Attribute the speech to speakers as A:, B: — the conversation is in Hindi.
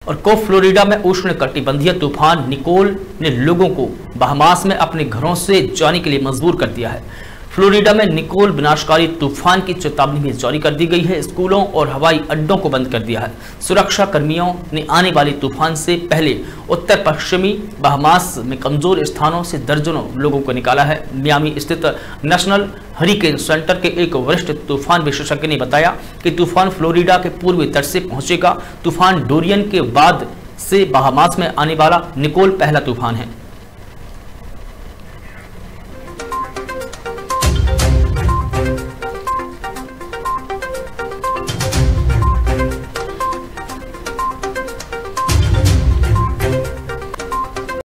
A: और फ्लोरिडा में उष्णकटिबंधीय तूफान निकोल ने लोगों को बहामास में अपने घरों से जाने के लिए मजबूर कर दिया है। फ्लोरिडा में निकोल विनाशकारी तूफान की चेतावनी भी जारी कर दी गई है। स्कूलों और हवाई अड्डों को बंद कर दिया है। सुरक्षा कर्मियों ने आने वाले तूफान से पहले उत्तर पश्चिमी बहामास में कमजोर स्थानों से दर्जनों लोगों को निकाला है। मियामी स्थित नेशनल हरिकेन सेंटर के एक वरिष्ठ तूफान विशेषज्ञ ने बताया कि तूफान फ्लोरिडा के पूर्वी तट से पहुंचेगा। तूफान डोरियन के बाद से बहामास में आने वाला निकोल पहला तूफान है।